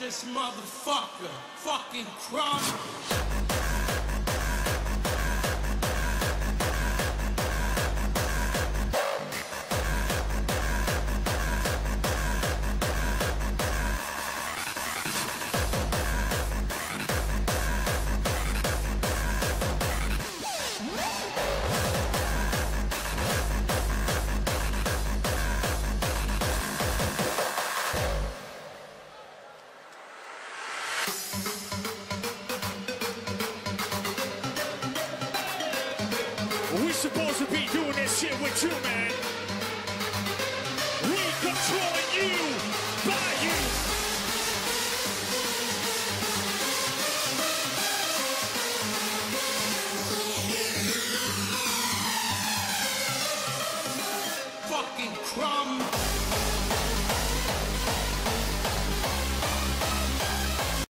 this motherfucker. Fucking crumb. We supposed to be doing this shit with you, man.